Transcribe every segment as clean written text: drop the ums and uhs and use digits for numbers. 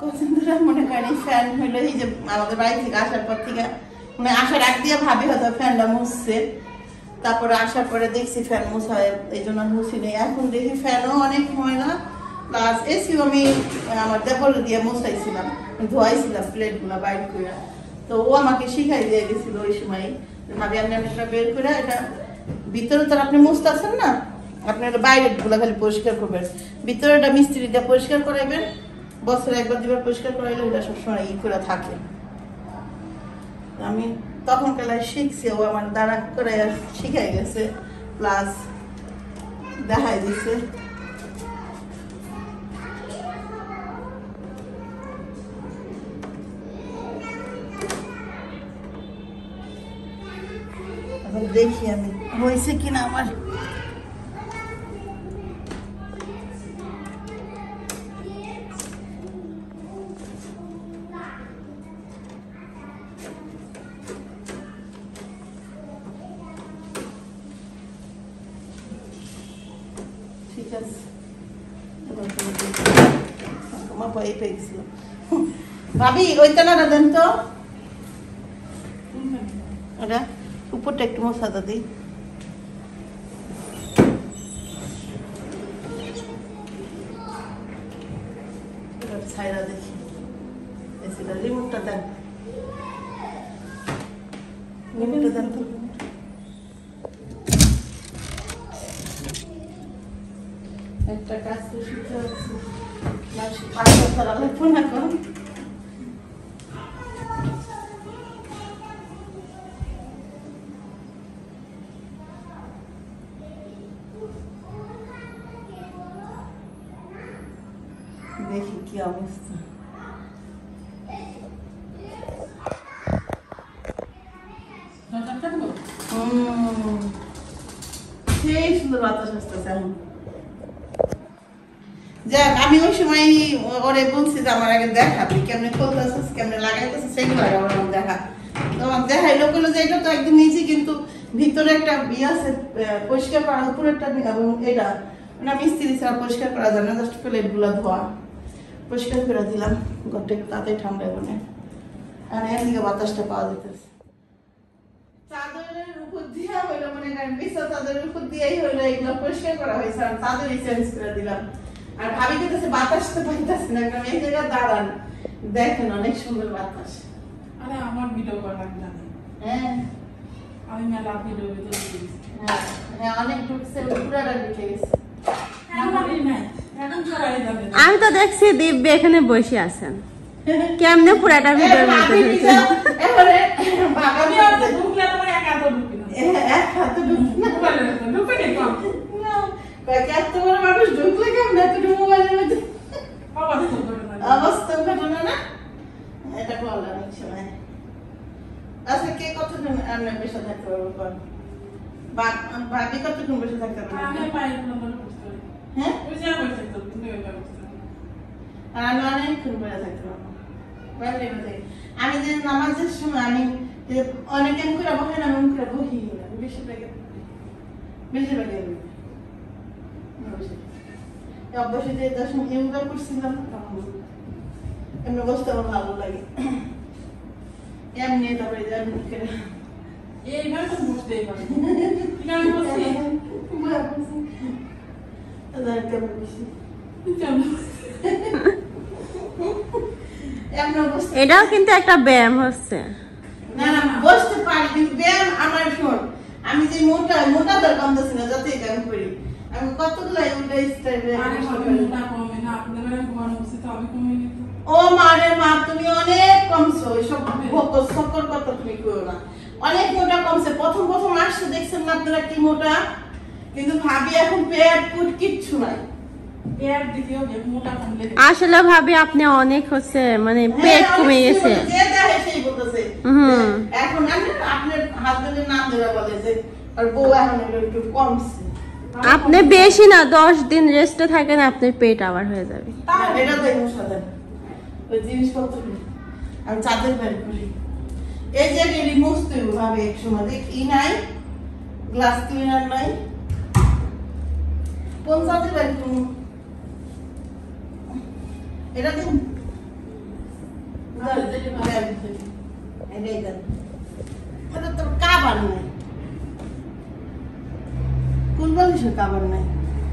কতদিন ধরে মনে করেন এই ফ্যান হইলো এই যে আমাদের বাড়ি থেকে আসার পর থেকে মানে আসার আগ দিয়ে ভাবি হয়তো ফ্যানটা মুছছে, তারপরে আসার পরে দেখছি ফ্যান মুছা হয়, এই জন্য মুছি নেই। এখন দেখি ফ্যানও অনেক ময়লা, প্লাস এসিও আমি আমার দেবল দিয়ে মুছাইছিলাম, ধোয়াইছিলাম প্লেটগুলো বাইর করে। তো ও আমাকে শিখাই দিয়ে গেছিল ওই সময়, ভাবি আপনি একটা বের করে এটা ভিতরে তো আপনি মুছতেছেন না, আপনি বাইরের গুলা খালি পরিষ্কার করবেন, ভিতরেটা মিস্ত্রি দিয়ে পরিষ্কার করাইবেন, বছরে একবার দুবার পরিষ্কার করাইলে ওটা সবসময় ই করে থাকে। আমি তখন কালায় শিখছি, ও আমার দ্বারা করে শিখাই গেছে, প্লাস দেখাই দিছে। এখন দেখি আমি হয়েছে কিনা আমার। ঠিক আছে, আমার ভয় পেয়ে গেছিল। ভাবি ওই তেলাটা দেন তো, ওটা উপরটা একটু মশাদা দিই। ছাইরা দেখি এসিটা, রিমোটটা দেন, রিমোটটা দেন তো। একটা কাজ তো শিখতে হচ্ছে, পাঁচটা ছাড়া লাগবো না এখন। দেখি কি অবস্থা। সেই সুন্দর বাতাস আসতেছে এখন। যাক, আমি ওই সময় ওরে বলছি যে আমার আগে দেখা, তুই কেমনে খুলতেছিস কেমনে লাগাইতেছিস সেগুলো আমার দেখা। তো আমার দেখাইলো বললো যে এটা তো একদম নিচে, কিন্তু ভিতরে একটা ইয়ে আছে পরিষ্কার করা, উপরেরটা এবং এটা না মিস্ত্রি ছাড়া পরিষ্কার করা যায় না, জাস্ট প্লেটগুলো ধোয়া পরিষ্কার করে দিলাম, ঘরটা একটু তাড়াতাড়ি ঠান্ডা হবে। আর এদিকে বাতাসটা পাওয়া যেতেছে। চাদরের উপর দিয়া হইলো, মনে করেন বিছানা চাদরের উপর দিয়েই হইলো এগুলো পরিষ্কার করা হয়েছে, আর চাদরই চেঞ্জ করে দিলাম। আর ভাবি যেতেছে বাতাস তো পাইতেছে না, কারণ এই জায়গায় দাঁড়ান দেখেন অনেক সুন্দর বাতাস। আরে আমার ভিডিও করা লাগবে না। হ্যাঁ আমি মেলা ভিডিও দিয়েছি। হ্যাঁ অনেক ঢুকছে, পুরাটা ঢুকে গেছে। আমি তো দেখছি দিব্যি এখানে বসে আছেন, কেমনে পুরাটা ভিডিওর মধ্যে ঢুকছে। এবারে আমি আর ঢুকলে তোমার এক হাতে ঢুকি না। এক হাতে ঢুকি না, ঢুকে নি কম। এত বড় মানুষ ঢুকলে কেমন এত মোবাইলের মধ্যে অবস্থা ঘটনা না, এটা বললাম অনেক সময়। আচ্ছা, কে কতক্ষণ আপনার বসে থাকতে পারবো? ভাবি কতক্ষণ বসে থাকতে পারবো? হ্যাঁ, আর আমি অনেকক্ষণ বসে থাকতে পারবো। আমি যে নামাজের সময় আমি অনেক এম করে বসে না, এমন করে বহি বেশিরভাগে অভ্যাসে যে দশম ইয়োগা করছিলাম, এমনি বসতে আমার ভালো লাগে। এমনি তারপরে এইভাবে তো বুঝতেই পারি। আমি বলছি এটাও কিন্তু একটা ব্যায়াম হচ্ছে। না না, বসতে পারি, কিন্তু ব্যায়াম আমার শোন, আমি যে মোটা মোটা দরকার ছিল যাতে ব্যায়াম করি, আমি কতগুলো ওটা স্টাইলে। ও মারে মা, তুমি অনেক কমছো, এইসব সকল কথা তুমি করো না, অনেক মোটা কমছে। প্রথম প্রথম আসছে দেখছেন না আপনারা কি মোটা, কিন্তু ভাবি এখন পেট পুট কিচ্ছু নাই। আসলে ভাবি আপনি অনেক হচ্ছে মানে পেট কমে গেছে। এখন আপনার হাজবেন্ডের নাম ধরে বলে যে আর বউ এখন একটু কমছে। আপনি বেশি না 10 দিন রেস্টে থাকেন, আপনার পেট আবার হয়ে যাবে। এটা দেখুন সাদা ওই জিনিসপত্র আমি চাদর বের করি, এই যে রিমুভ তুই ভাবে এক সময় দেখি নাই, গ্লাস ক্লিনার নাই, কোন চাদর বের করুন এটা দেখুন এটা তোর কাবার নাই, কুলবালিশের কাবার নাই,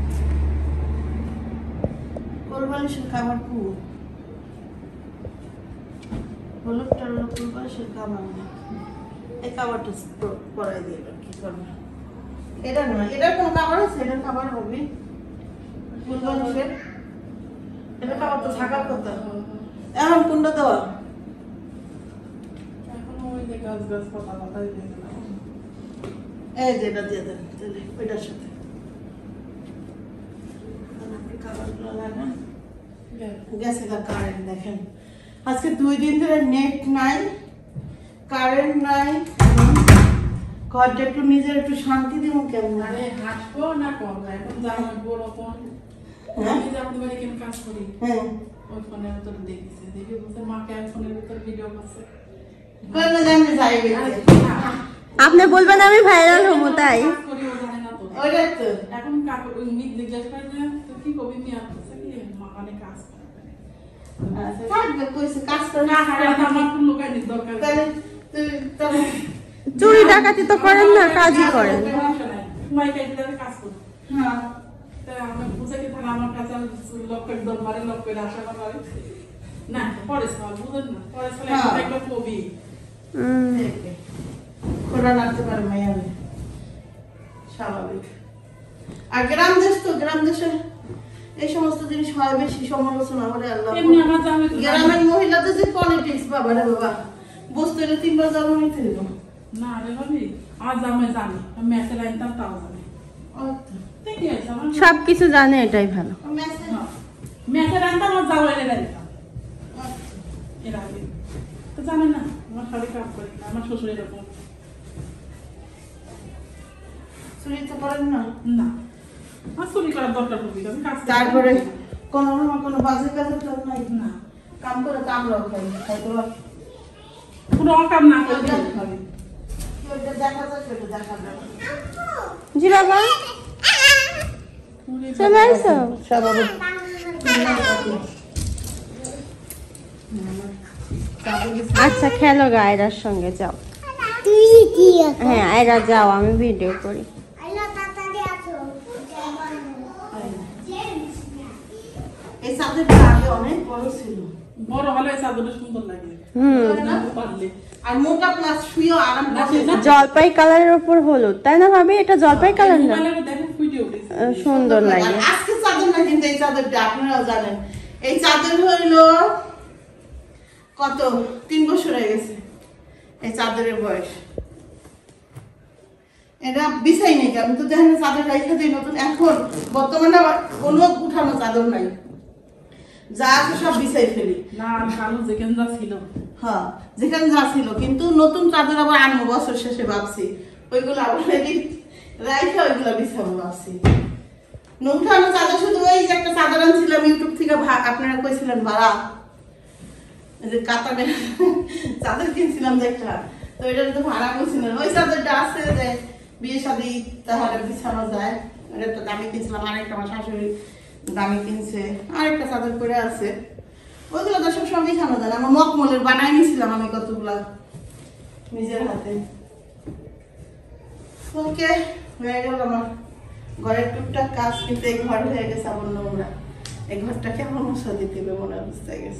কুলবালিশের কাবার কু হলুদটার কুলবালিশের কাবার নেই। এই কাবারটা পরাই দিয়ে কি করবে? এটা নয়, এটার কোনো কাবার আছে? এটার কাবার হবে কুলবালিশের, এটা কাবার তো থাকার কথা। এখন কোনটা দেওয়া? এই যে এটা দিয়ে দেন তাহলে ওইটার সাথে কাবারগুলো লাগান। গেছে কারেন্ট, দেখেন আজকে 2 দিন ধরে নেট নাই, কারেন্ট নাই, ঘরটা একটু নিজের একটু শান্তি দিব কেমন? আরে হাঁটবো না কম এখন জানো বড় ফোন আমি যে আপনাদের বাড়ি কেন কাজ করি হ্যাঁ ওই ফোনের ভিতর দেখেছি দেখে বলছে মাকে ফোনের ভিতর ভিডিও করছে কোন জানতে যাই আপনি বলবেন আমি ভাইরাল হবো তাই? কাজ করি ও জানে না তো ওইটা তো এখন কাকু ওই মিট জিজ্ঞেস করে যে তুই কি কবি মিয়া করছে কি মা মানে কাজ করে থাকবে কইছে কাজ করে না আর আমার কোন লোকের দরকার তাহলে তুই তাহলে চুরি ডাকাতি তো করেন না, কাজই করেন। তোমায় কাজ দিলে কাজ করো হ্যাঁ তাই আমি বুঝে কি থাকে আমার কাছে লোকের দরবারে লোকের আশা করা না পরে সব বুঝেন না পরে সব একটা কবি খোলা লাগতে পারে মাইয়া স্বাভাবিক। আর গ্রাম দেশ তো, গ্রাম দেশে এই সমস্ত জিনিস হয় বেশি সমালোচনা করে। আল্লাহ এমনি আমার জামে গ্রামের মহিলাদের যে পলিটিক্স, বাবা রে বাবা, বুঝতে হলে 3 বার জন্ম নিতে হইব না রে ভাবি আমার জামে জানি আমি মেসেজ আনতাম তাও জানি দেখি আছে আমার সবকিছু জানে, এটাই ভালো। মেসেজ আনতাম আমার যাও এনে দিতাম এর আগে তো জানেন না আমার শাড়ি কাজ করে আমার শ্বশুর এরকম চুরি তো করেন না। না আমার চুরি করার দরকার পড়বে আমি কাজ করি। তারপরে কোনো বাজে কাজে তো নাই, না কাম করে কামড়াও খাইতে পার। পুরো কাম না করে দিই ভাবি ওইটা দেখা যায়, সেটা দেখা যায় জি বাবা চলে আসো। স্বাভাবিক। আচ্ছা খেলো গা, আয়রার সঙ্গে যাও। হ্যাঁ আয়রা যাও, আমি ভিডিও করি। এই চাদরটা আগে অনেক বড় ছিল, বড় হলে এই চাদরটা সুন্দর লাগে পারলে আর মোটা প্লাস শুয়েও আরাম করে। জলপাই কালারের উপর হলুদ, তাই না ভাবি? এটা জলপাই কালার না? মোবাইলে দেখেন ফুটে উঠেছে সুন্দর লাগে। আজকে চাদর না, কিন্তু এই চাদরটা আপনারাও জানেন, এই চাদর হইলো কত 3 বছর হয়ে গেছে এই চাদরের বয়স। এটা বিছাই নেই, আমি তো দেখেন চাদর রাইখা দিই নতুন। এখন বর্তমানে আবার কোনো উঠানো চাদর নাই, যা আছে সব বিছাই ফেলি। না কালো যেখানে যা ছিল হ্যাঁ যেখানে যা ছিল, কিন্তু নতুন চাদর আবার আনবো বছর শেষে ভাবছি, ওইগুলো আবার রাইখা ওইগুলো বিছাবো ভাবছি। উঠানো চাদর শুধু ওই যে একটা চাদর আনছিলাম ইউটিউব থেকে, আপনারা কইছিলেন ভাড়া, যে কাতারে চাদর কিনছিলাম যে একটা, তো এটা তো ভাড়া বলছিলেন, ওই চাদরটা আছে যে বিয়ে শাদী তাহলে বিছানো যায়। একটা দামি কিনছিলাম, আরেকটা আমার শাশুড়ি দামি কিনছে, আরেকটা চাদর করে আছে, ওইগুলো তো সবসময় বিছানো যায়। আমার মকমলের বানাই নিয়েছিলাম আমি কতগুলা নিজের হাতে। ওকে হয়ে গেল আমার ঘরের টুকটাক কাজ, কিন্তু এই ঘর হয়ে গেছে আমার নোংরা। এই ঘরটা কেমন মশা দিতে হবে মনে অবস্থা গেছে।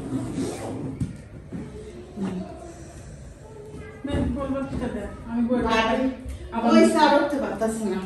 বলবো কি দেখ আমি বই বইসে আর উঠতে পারতাছি না,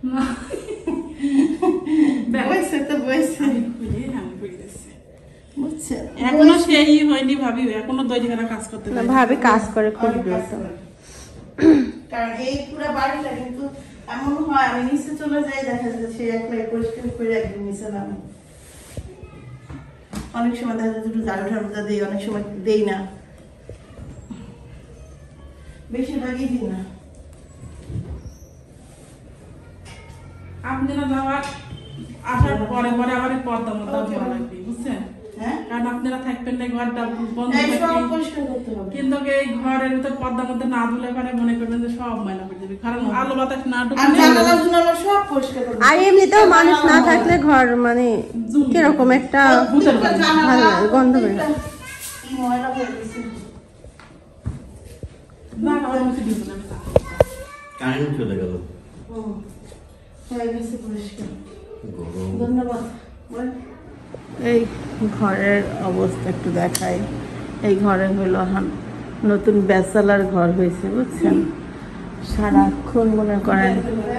বইসে তো বইসে বুঝছেন। এখনো সেই হয়নি ভাবি, এখনো দই ঘেরা কাজ করতে না ভাবি কাজ করে খুব দ্রুত। কারণ এই পুরো বাড়িটা কিন্তু এমন হয়, আমি নিচে চলে যাই, দেখা যায় সে একলাই পরিষ্কার করে একদিন নিচে নামে। অনেক সময় দেখা যায় দুটো ঝাড়ু ঝাড়ু দিই, অনেক সময় দেই না, বেশিরভাগই দিই না। আপনারা যাওয়ার আসার পরে পরে আবার পর্দা মতো দেওয়া লাগবে বুঝছেন, হ্যাঁ কারণ আপনারা থাকবেন না ঘরটা বন্ধ এই সব থাকবে, পরিষ্কার করতে হবে। কিন্তু এই ঘরের ভিতর পর্দার মধ্যে না ধুলে পরে মনে করবেন যে সব ময়লা পড়ে যাবে, কারণ আলো বাতাস না আর ঢুকলে জানালার জন্য আমরা সব পরিষ্কার করতে আর এমনিতেও মানুষ না থাকলে ঘর মানে কিরকম একটা ভালো লাগে, গন্ধ বের হয়। কি ময়লা হয়ে গেছে। না আমার মুছে দিব না আমি থাকবো। কারেন্ট চলে গেল। ও, হয়ে গেছে পরিষ্কার। গরম। ধন্যবাদ। এই ঘরের অবস্থা একটু দেখাই। এই ঘরে হলো নতুন ব্যাচেলার ঘর হয়েছে, বুঝছেন? সারাক্ষণ মনে করেন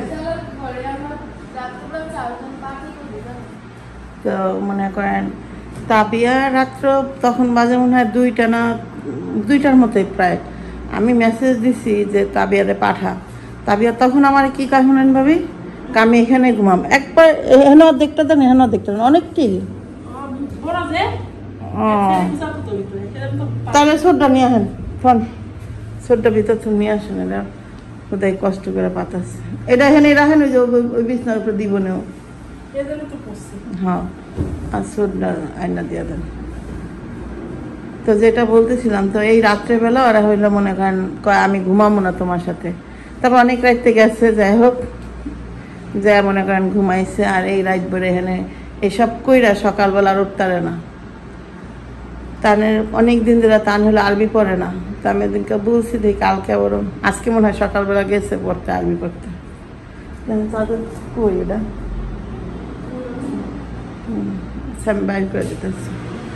তো মনে করেন তাবিয়া রাত্র তখন বাজে মনে হয় 2টা না 2টার মতোই প্রায়। আমি মেসেজ দিছি যে তাবিয়ারে পাঠা। তাবিয়া তখন আমার কি কাহিনী ভাবি, আমি এখানে ঘুমাম একবার, এখানে অর্ধেকটা দেন, এখানে অর্ধেকটা দেন, অনেকটি। বড় যে ও তাহলে ছোটটা নিয়ে আসেন, ফোন ছোটটা ভিতর থেকে নিয়ে আসেন। এটা কোথায় কষ্ট করে পাতাছে, এটা এখানে রাখেন, ওই যে ওই বিছনার উপরে দিব না। এজন্য তো পড়ছি। হ্যাঁ, আর ছোটটা আয়না দিয়ে দেন। তো যেটা বলতেছিলাম, তো এই রাত্রেবেলা ওরা হইলো মনে করেন কয় আমি ঘুমাবো না তোমার সাথে। তারপর অনেক রাইতে গেছে, যাই হোক যা মনে করেন ঘুমাইছে। আর এই রাত ভরে এখানে এসব কইরা সকালবেলা আর উঠতারে না। তানের অনেক দিন ধরে তান হলো আরবি পড়ে না। তা আমি এদিনকে বলছি দেখি কালকে আবার আজকে মনে হয় সকালবেলা গেছে পড়তে, আরবি পড়তে। তাদের কই এটা, আচ্ছা আমি বাইর করে দিতেছি।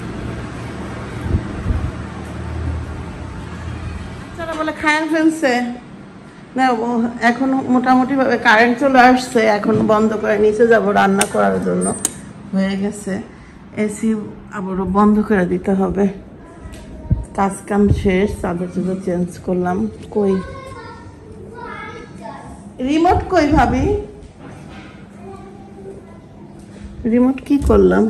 বলে খায়ান ফেলছে না, এখন মোটামুটি ভাবে কারেন্ট চলে আসছে, এখন বন্ধ করে নিচে যাব রান্না করার জন্য, হয়ে গেছে। এসি আবারও বন্ধ করে দিতে হবে। কাজ কাম শেষ, চাদর চাদর চেঞ্জ করলাম। কই রিমোট, কই ভাবি রিমোট কি করলাম?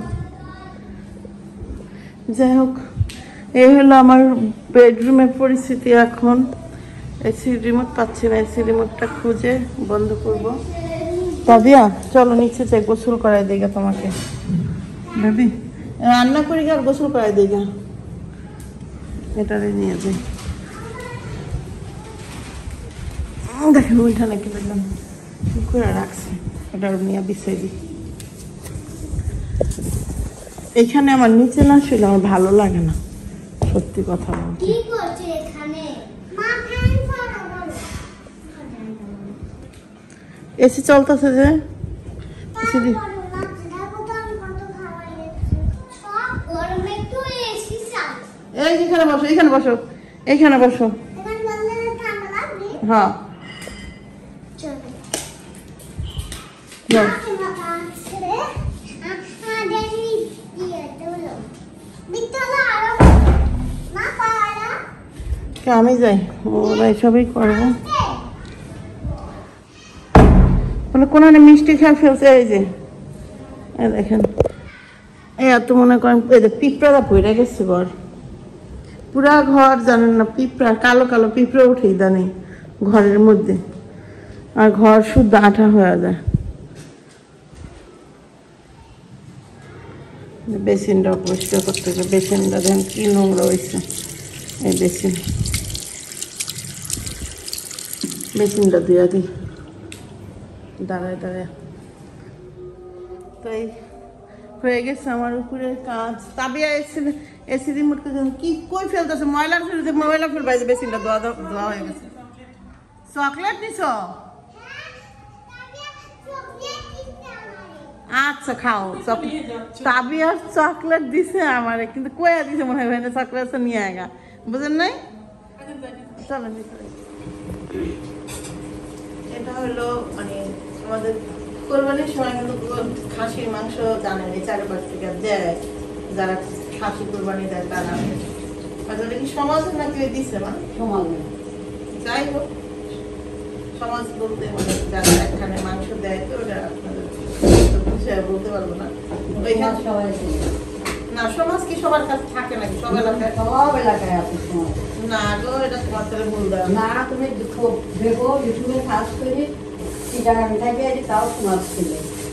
যাই হোক, এই হলো আমার বেডরুমের পরিস্থিতি এখন। এসি রিমোট পাচ্ছি না, এসি রিমোটটা খুঁজে বন্ধ করবো। তাবিয়া চলো নিচে যাই, গোসল করাই দিই তোমাকে। বেবি রান্না করি আর গোসল করাই দিই, এটারে নিয়ে যাই। দেখেন ওইটা নাকি দেখলাম করে রাখছে, এটা নিয়ে বিছাই দিই। এখানে আমার নিচে না শুলে আমার ভালো লাগে না, সত্যি কথা বলতে। এসি চলতেছে যে, এসি দি এই এখানে বসো, এখানে বসো, এইখানে বসো। হ্যাঁ আমি যাই, ওরা এসবই করবো। মানে কোনো মিষ্টি খেয়ে ফেলছে, এই যে দেখেন এই এত মনে করেন এই যে পিঁপড়ারা পড়ে গেছে ঘর, পুরা ঘর জানেন না পিঁপড়া, কালো কালো পিঁপড়া উঠে ইদানিং ঘরের মধ্যে, আর ঘর শুদ্ধ আঠা হয়ে যায়। বেসিনটা পরিষ্কার করতে হবে, বেসিনটা দেখেন কি নোংরা হয়েছে। এই বেসিনটা দিয়ে দিই, দাঁড়ায় দাঁড়ায়। তাই হয়ে গেছে আমার উপরের কাজ। তাবিয়া এসি রিমোটকে কি কই ফেলতেছে, ময়লা ফেলতে, ময়লা ফেলবাই যে বেসিনটা ধোয়া হয়ে গেছে। চকলেট নিছ? আচ্ছা খাও। তাবিয়ার চকলেট দিছে আমারে, কিন্তু কয়া দিছে মনে হয় চকলেট নিয়ে আগা, বুঝেন নাই? চলো ভিতরে। এটা হলো মানে আমাদের কোরবানির সময় কিন্তু খাসির মাংস জানেন এই চারপাশ থেকে দেয়, যারা খাসি কোরবানি দেয় তারা। আসলে কি সমাজ নাকি দিচ্ছে না সমাজ? যাই হোক, সমাজ বলতে মানে যারা একখানে মাংস দেয়, তো ওটা আপনাদের বলতে পারবো না। না সমাজ কি সবার কাছে থাকে নাকি? সব এলাকায়, সব এলাকায় আছে সমাজ। না গো, এটা তোমার তাহলে ভুল দেওয়া না। তুমি দেখো ইউটিউবে সার্চ করে তাও সমাজ ছিল।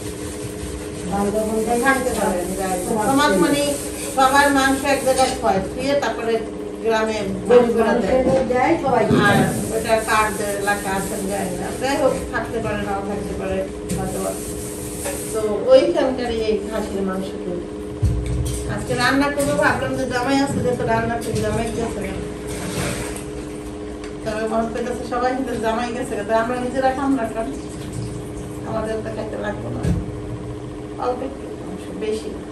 সমাজ মানে সবার মাংস এক জায়গায় হয়, ধুয়ে তারপরে গ্রামে দেয় সবাই, আর ওটা কার্ডের এলাকা আসেন যায় না। যাই হোক, থাকতে পারে নাও থাকতে পারে হয়তো। তো ওইখানকারই এই খাসির মাংস আজকে রান্না করবো ভাবলাম যে জামাই আছে যে তো রান্না করি, জামাই গেছে না। তবে মনে করতেছে সবাই কিন্তু জামাই গেছে, তো আমরা নিজেরা খাম রাখলাম, আমাদের তো খাইতে লাগবো না, অল্প একটু অংশ, বেশি না।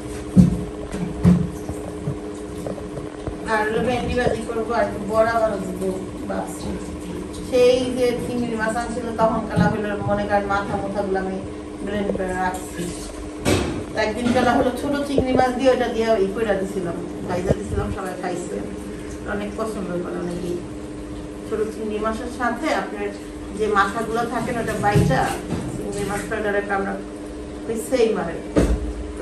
আর ভেন্ডি ভাজি করবো, আর একটু বড়া দিব ভাবছি। সেই যে চিংড়ি মাছ আনছিল তখন কালা হলো, মনে করেন মাথা গুলো আমি ব্লেন্ড করে রাখছি। একদিন বেলা হলো ছোট চিংড়ি মাছ দিয়ে ওটা দিয়ে ই করে দিছিলাম, ভাইজা দিছিলাম, সবাই খাইছে, অনেক পছন্দ করে অনেকেই। ছোট চিংড়ি মাছের সাথে আপনার যে মাথাগুলো থাকে না ওটা বাইটা চিংড়ি মাছটা আমরা সেই মারে। তো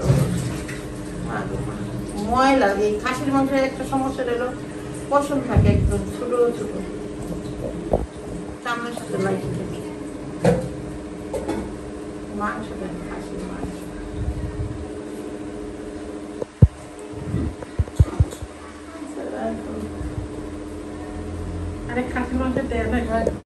ময়লা এই খাসির মাংসের একটা সমস্যা হলো পছন্দ থাকে একদম ছোট ছোট, চামড়ার সাথে লাগে মাংসটা, খাসির মাংস। আরে খাসির মাংসের তেল